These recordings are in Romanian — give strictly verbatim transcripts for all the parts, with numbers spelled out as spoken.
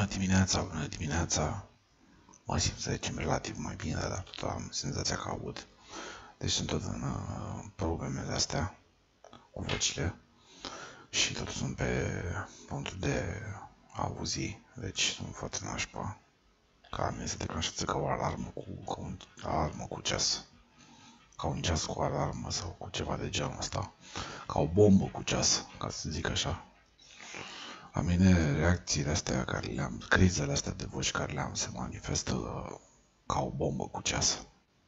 dimineața, bună dimineața. Mă simt să zicem relativ mai bine, dar tot am senzația că aud. Deci sunt tot în uh, problemele astea cu vocile și tot sunt pe punctul de a auzi, deci sunt foarte nașpa. Ca mie se declanșează ca o alarmă cu, ca un alarmă cu ceas. Ca un ceas cu alarmă sau cu ceva de genul ăsta. Ca o bombă cu ceas, ca să zic așa. La mine reacțiile astea care le-am, crizele astea de voci care le-am se manifestă uh, ca o bombă cu ceas.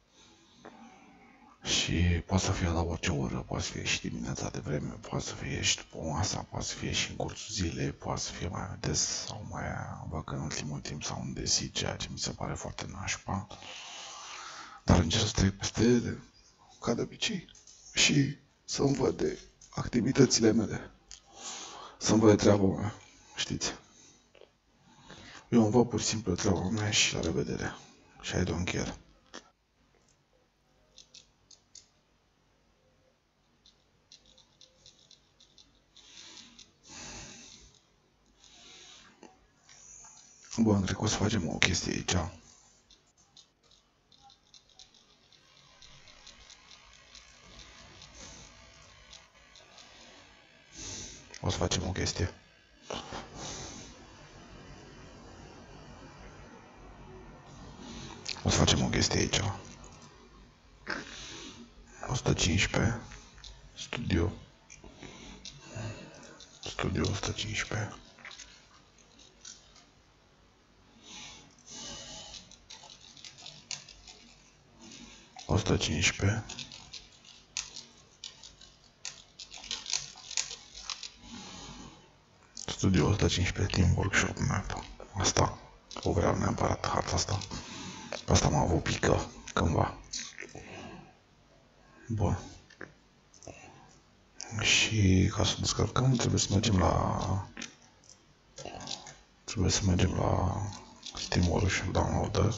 Și poate să fie la orice oră, poate să fie și dimineața de vreme, poate să fie și după masa, poate să fie și în cursul zilei, poate să fie mai des sau mai vacă în ultimul timp sau în desi, ceea ce mi se pare foarte nașpa. Dar încerc să trec peste, ca de obicei, și să-mi văd de activitățile mele. Să-mi văd de treaba mea, știți? Eu îmi văd pur și simplu treaba mea și la revedere. Și I don't care. Bun, cred că o să facem o chestie aici. O să facem o chestie. O să facem o chestie aici. o sută cincisprezece. Studio. Studio o sută cincisprezece. o sută cincisprezece. Studio o sută cincisprezece Team Workshop Map. Asta. O vreau neapărat harta asta. Pe asta m-a avut pică cândva. Bun. Și ca să descărcăm trebuie să mergem la... Trebuie să mergem la Steam Workshop Downloader.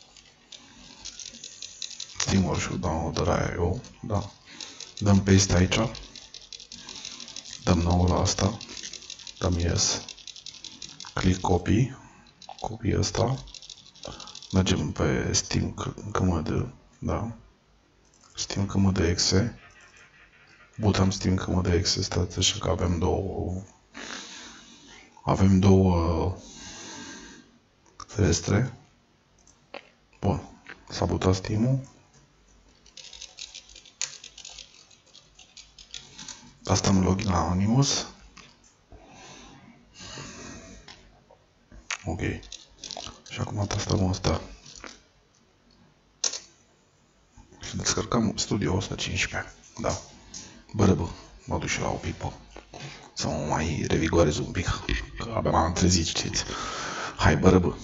Steam Workshop Downloader aia eu, da. Dăm paste aici. Dăm nou la asta. Dăm yes. Click copy. Copy ăsta. Mergem pe Steam cmd, da. Steam cmd.exe. Butăm Steam cmd.exe, stați așa că avem două avem două ferestre. Bun. S-a butat Steam-ul. Asta am login la Anonymous. Ok. Și acum tastăm asta. Și descărcăm Studio o sută cincisprezece. Da. Bă, bă, mă duc și la o pipă. Să mă mai revigorez un pic. Că abia m-am trezit, știți. Hai, bă, bă.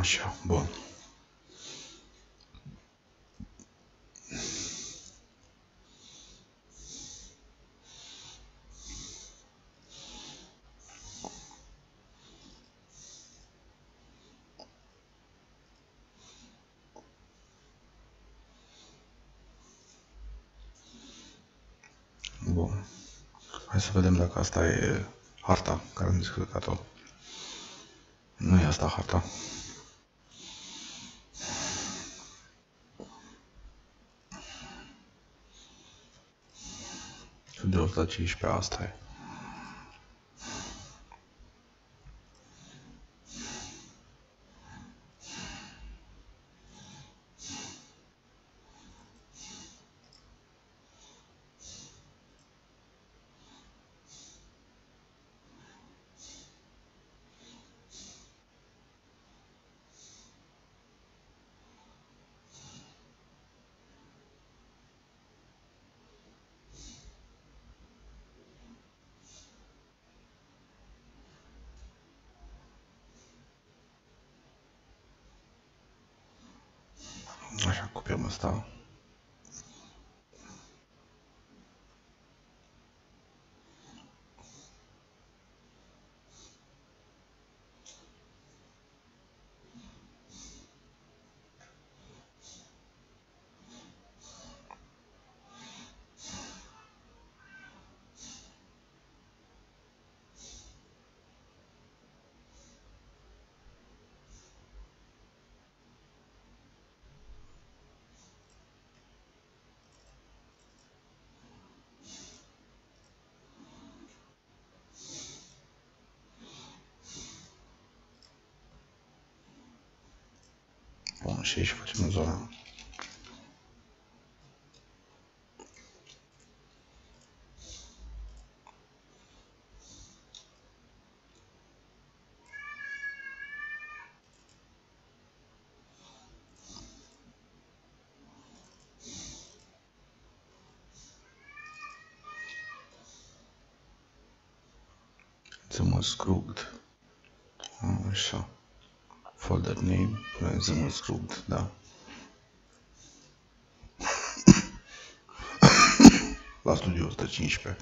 Așa, bun. Bun. Hai să vedem dacă asta e harta care am descărcat-o. Nu e asta harta. De o sută cincisprezece asta e. Așa, copiem asta. Bun, și aici facem în zona. Zămăscrugt. Așa. Folder name, punem Zămăscrugt, da. La Studio o sută cincisprezece.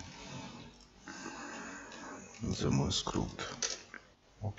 Zămăscrugt. Ok.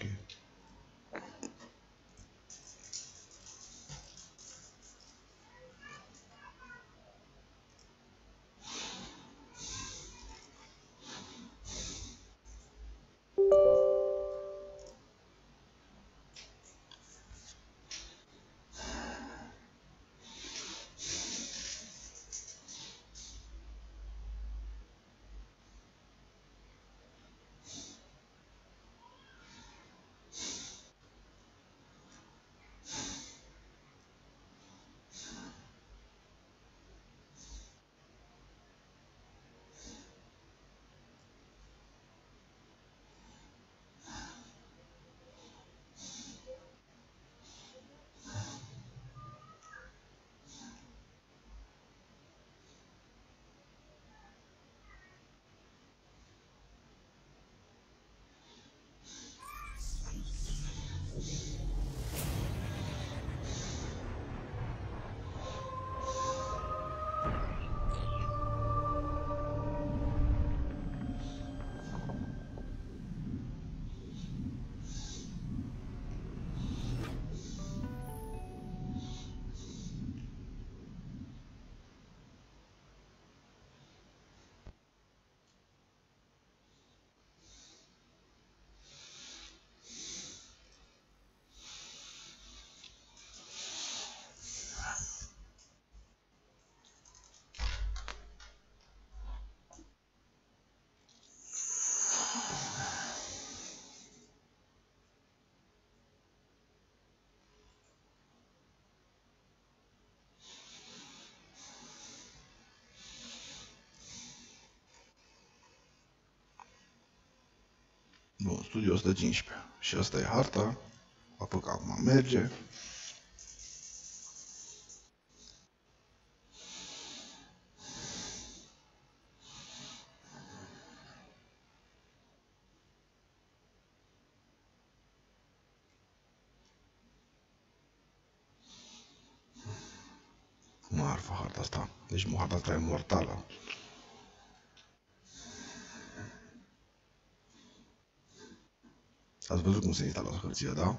Bun, Studio o sută cincisprezece. Și asta e harta. Apoi că acum merge. Marfa harta asta. Deci harta asta e mortală. Ați văzut cum se instalează hârtia, da?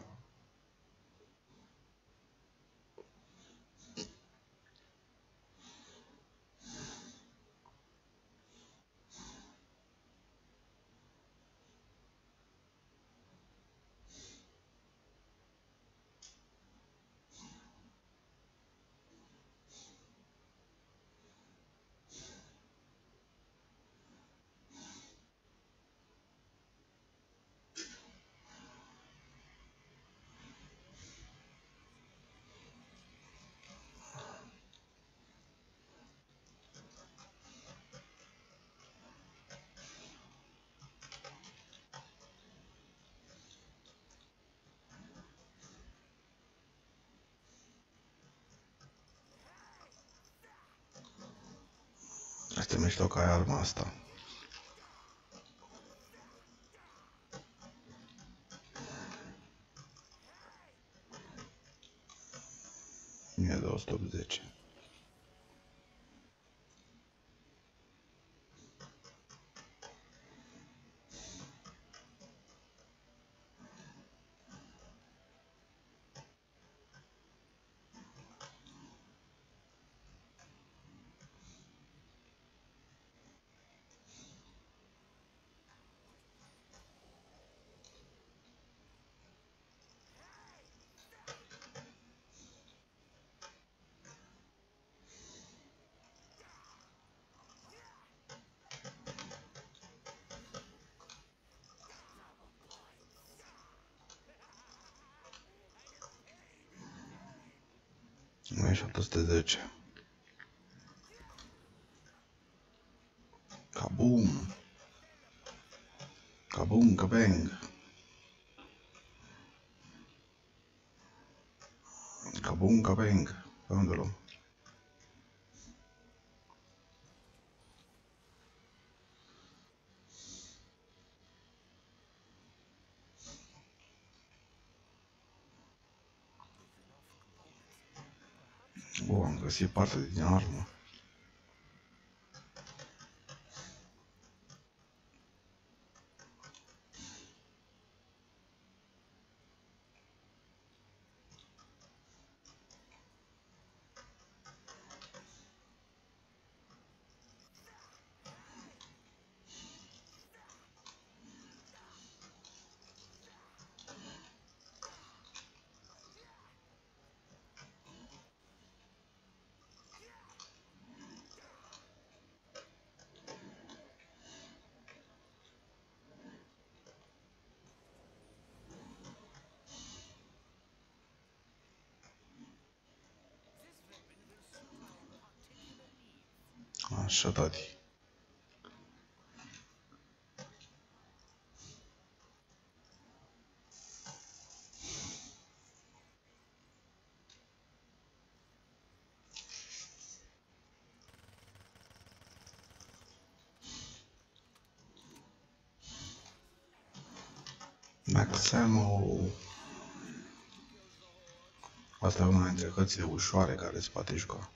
Este mișto ca e arma asta. o mie două sute optzeci. o mie șapte sute zece. Kaboom! Kaboom, kabang! Kaboom, kabang! Pe unde luăm? O, am găsit parte din armă. Așa, tati. Maxamo. Asta e una dintre cărțile ușoare care se poate juca.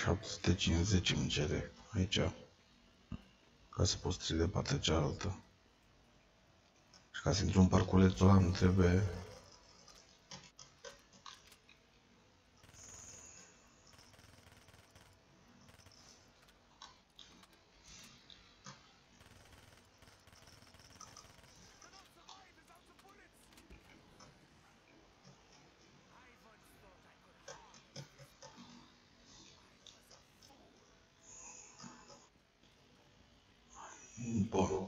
șapte sute cincizeci îmi cere aici, ca să poți trece de partea cealaltă. Și ca să intru în parculețul ăla, nu trebuie... Bun.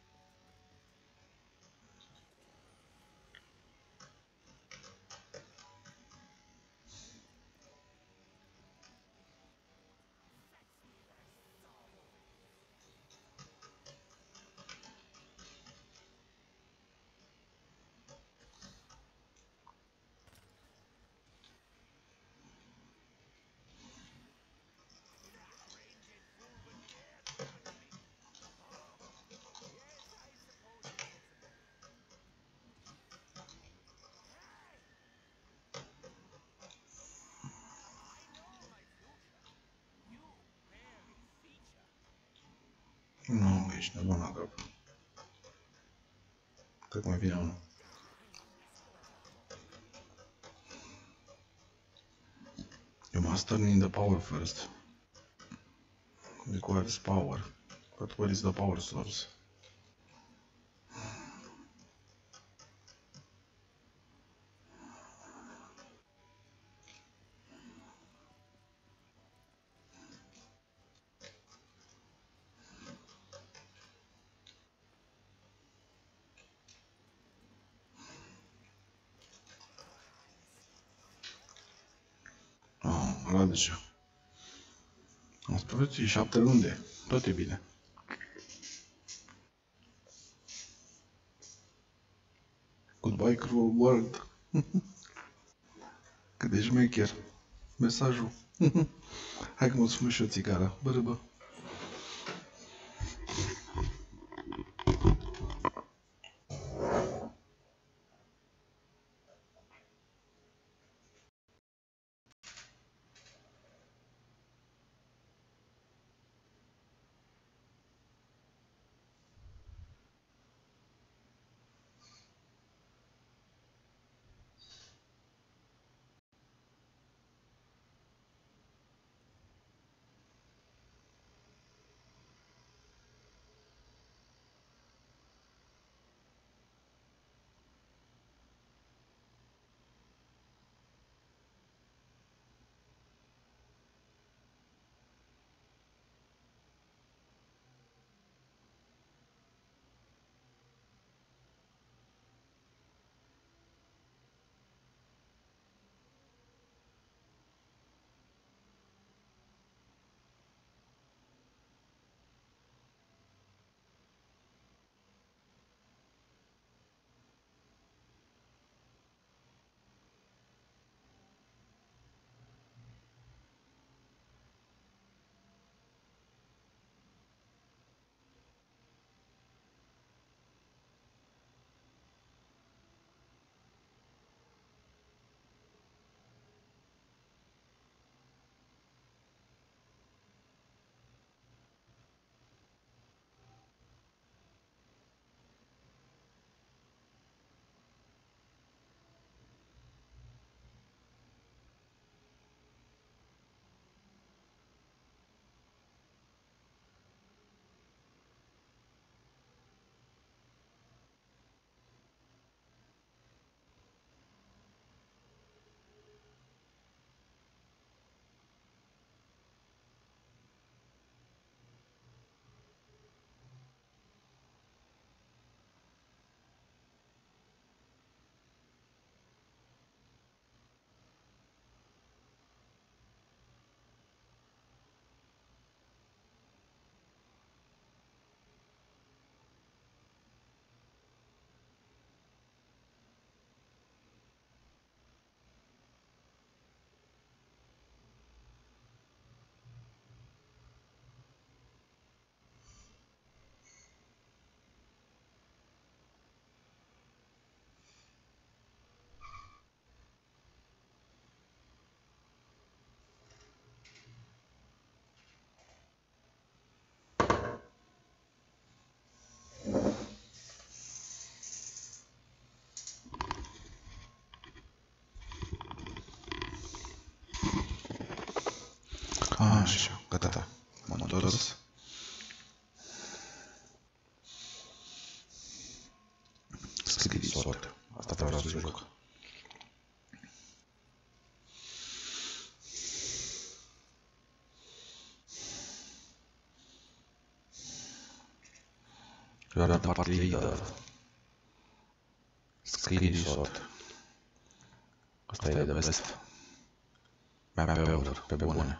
Nu, ești nebun la cap. Cred că mai vine unul. You must turn in the power first. Requires power. But where is the power source? Ah, ăla de ce? Am spus șapte runde. Tot e bine. Goodbye, cruel world. Cât de șmecher. Mesajul. Hai că mă spun și o țigară. Bă, bă. Așa, gata. M-am întors. Scrie sort. Asta vreau să joc. Doar de partidă. Scrie sort. Asta e de best. Mea pe euro, pe bune.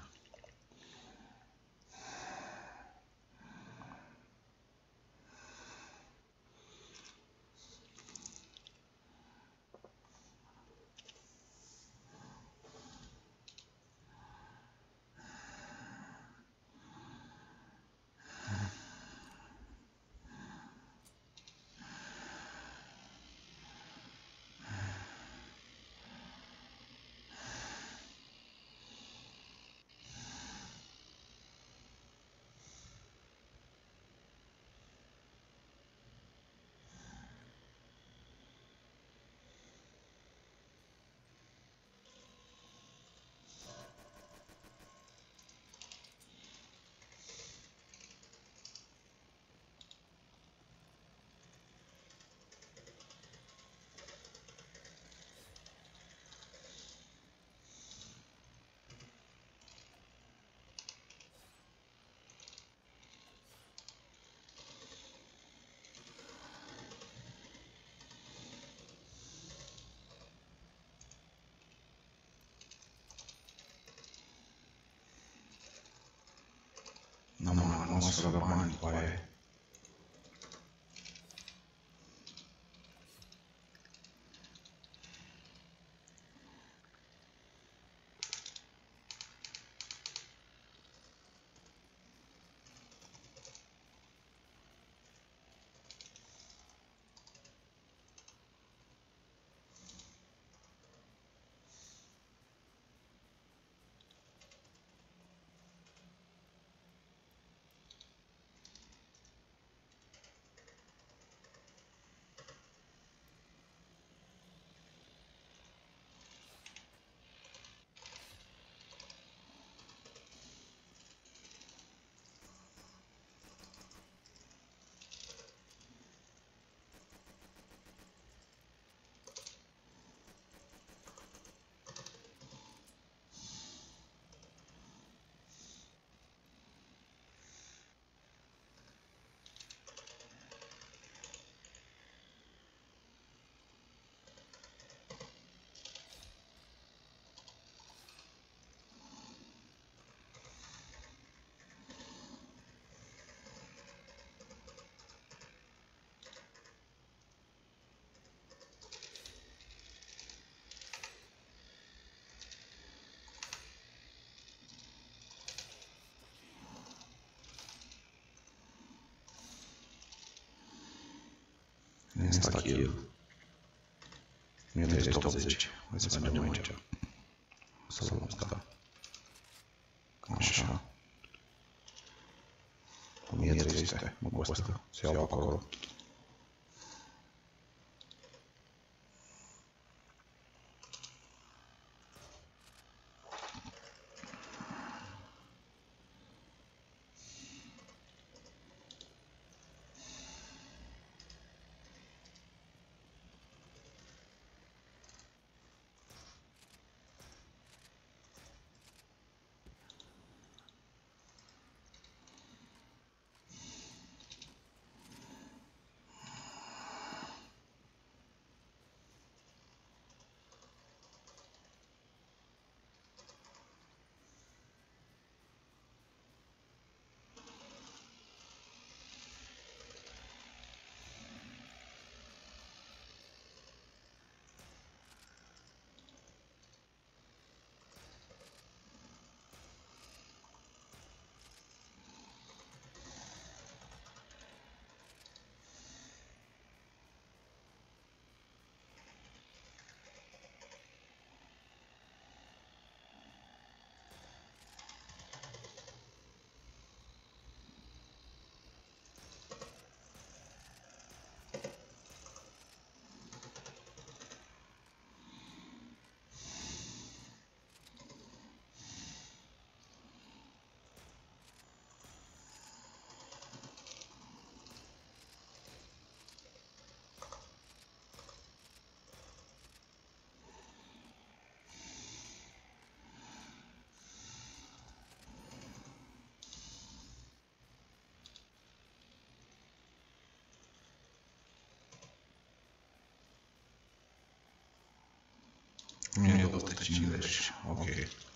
Nu, mă, nu o să vă bani după aia. Insta kill. mie trei sute optzeci. Hai să mergem aici. Să luăm asta. Așa. o mie trei sute. Mă costă. Să iau acolo. mie două sute cincizeci. Ok.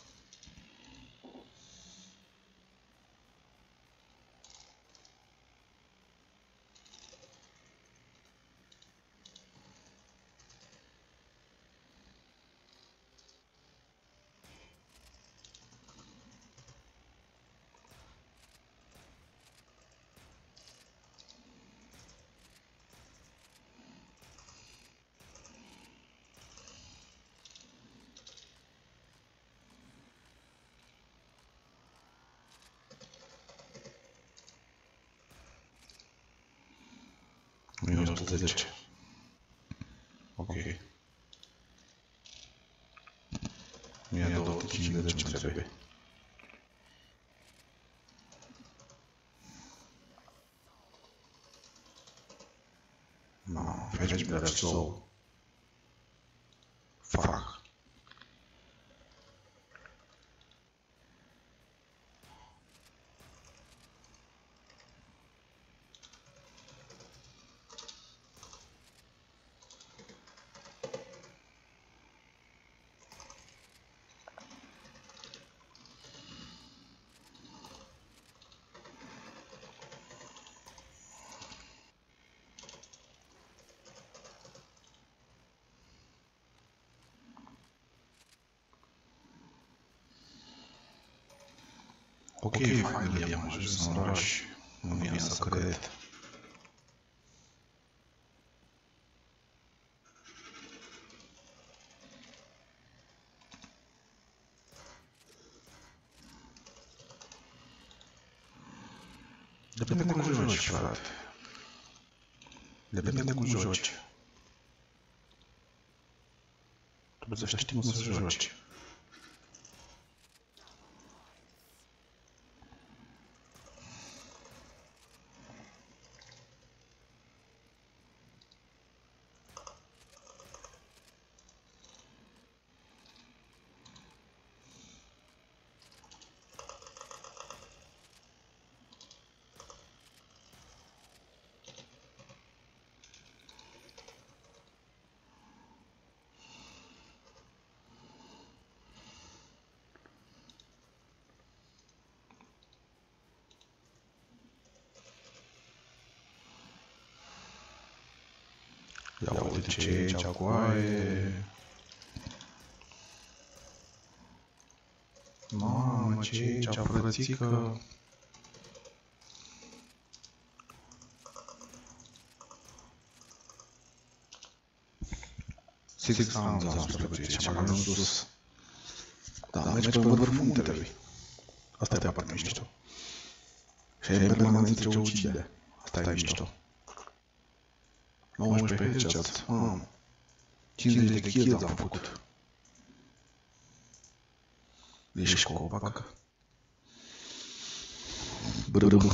mie o sută zece. Ok. mie două sute cincizeci îmi trebuie. No, fetch better so. Fuck. Ok, finally am ajuns în oraș. Nu vine să cred. Depinde cum joci, frate. Depinde cum joci. Trebuie să știi cum să joci. Ia uite ce e aici cu aie. Mamă, ce e aici, frățică. Six rounds unsprezece, ce-am ajuns în sus. Da, mergi pe vârful muntelui. Asta e partea mișto. Și ai permanență ce ucide. Asta e mișto. nouăsprezece headshots, mamă. cincizeci de kills am făcut. Ești copac. Brâbă.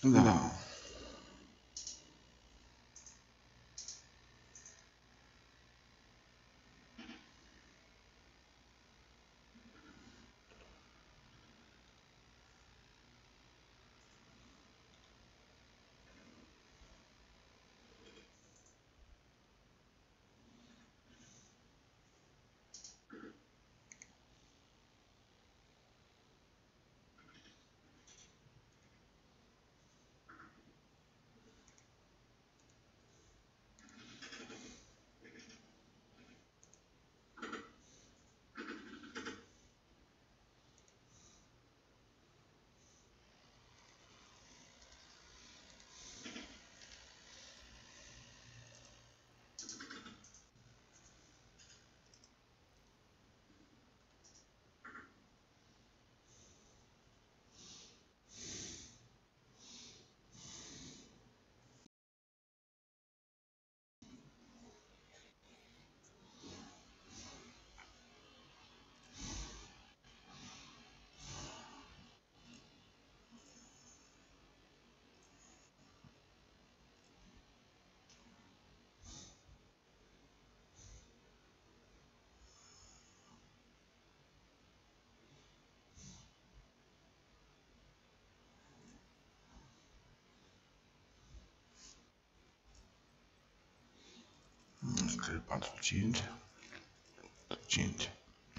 Da. trei, patru, cinci. cinci.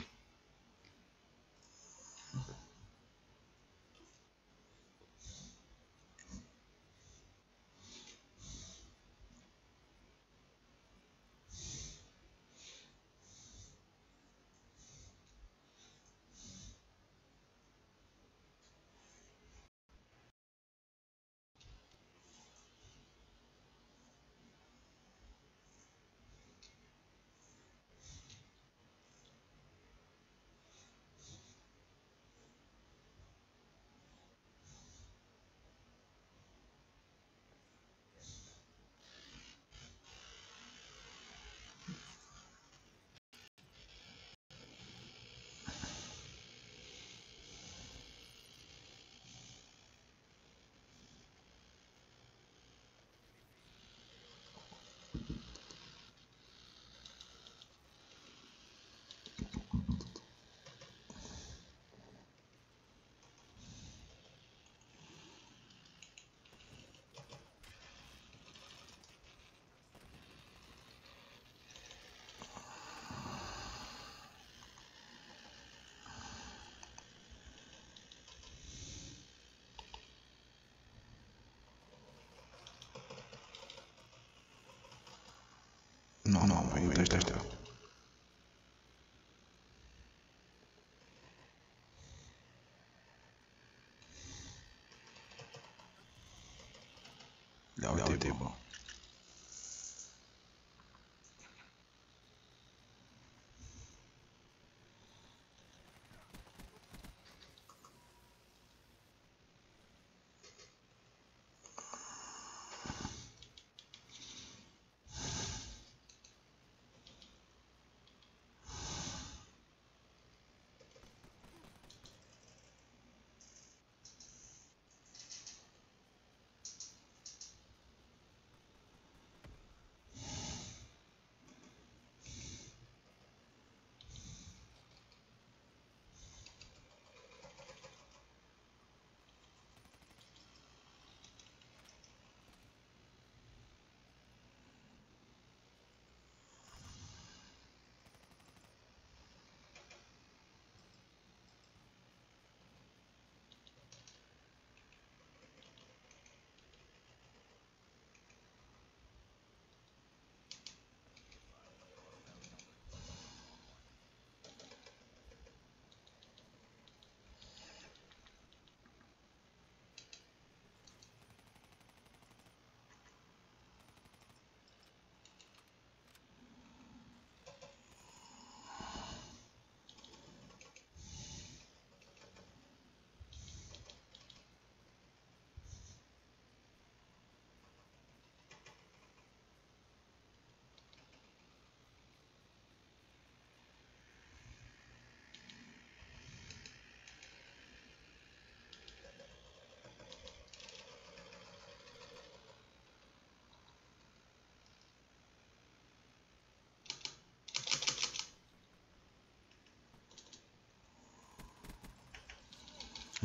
Nu, nu am venit ăștia ăștia. Ia uite, bă.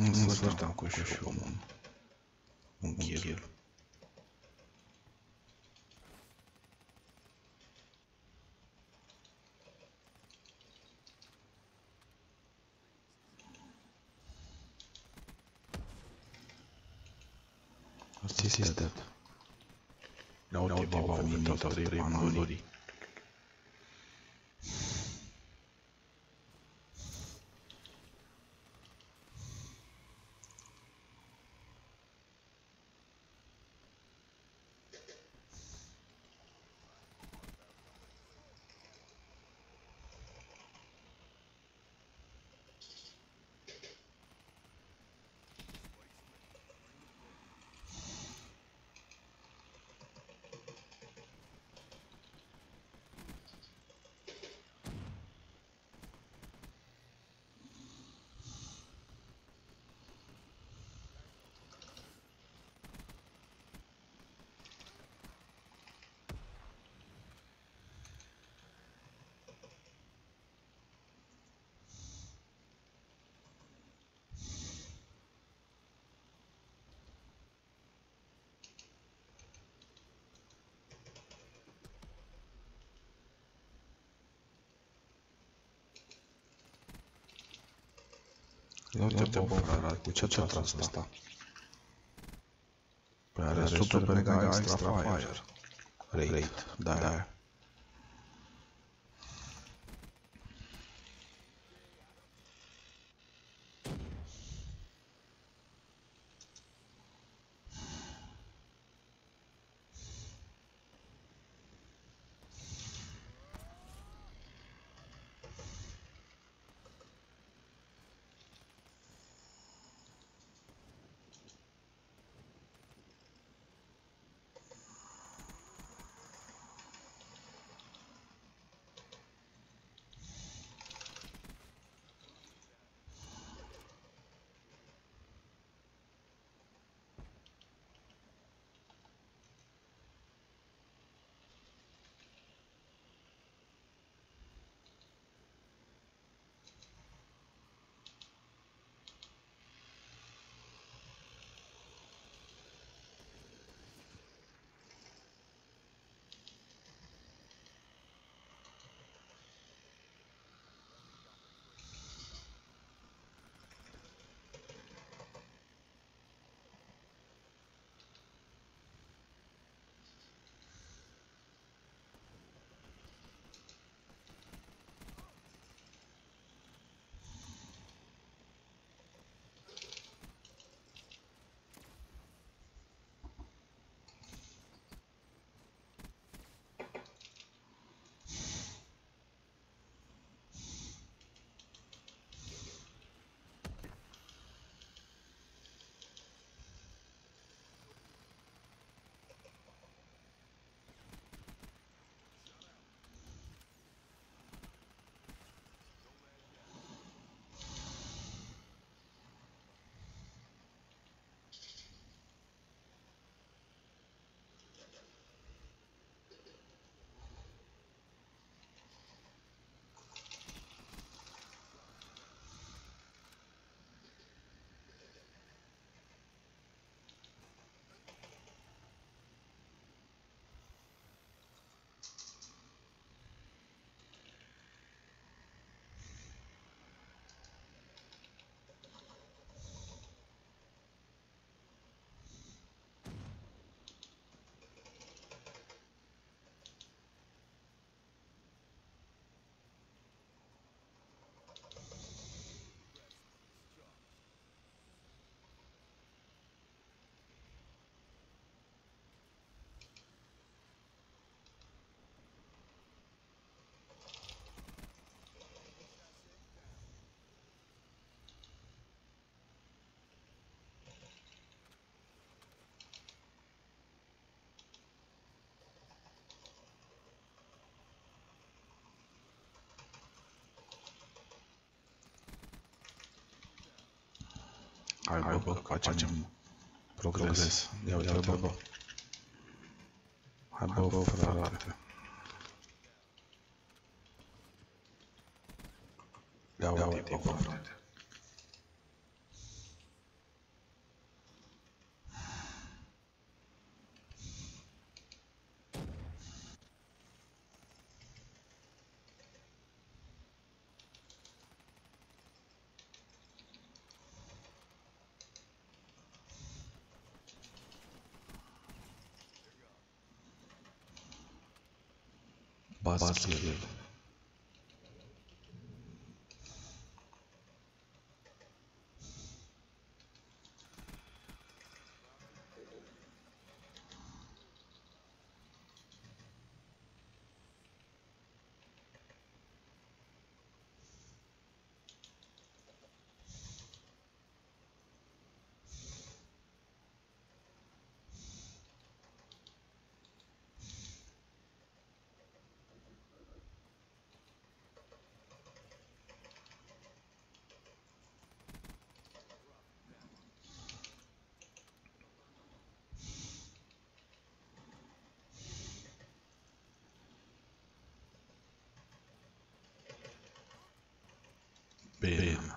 În sfârșit am cu și un, un kill. This is dead. Now the Baba minute of three Mandori. Eu te bă, frate, cu ce ți-a tras ăsta? Păi are super mega extra fire rate, da. Hai bă, bă, facem progres. Ia uite bă, bă. Hai bă, bă, frate. Ia uite bă, frate. bas geliyor. Bene.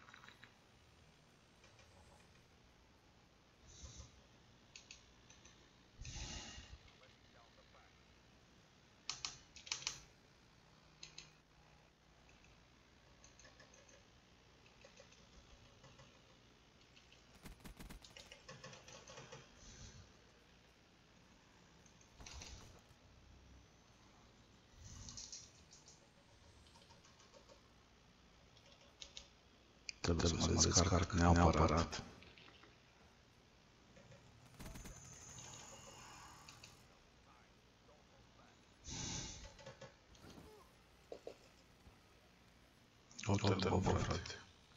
Trebuie să mă descarc neapărat. Uite-l, bă, frate.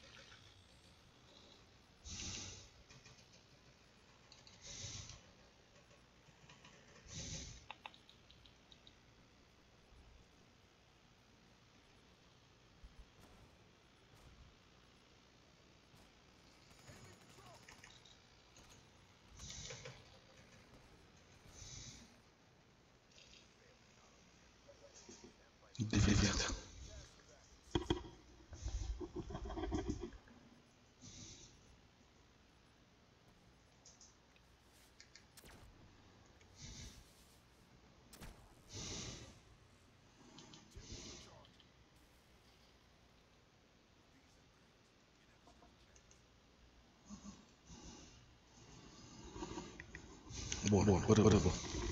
Deviat. Bun, bun, bun, bun.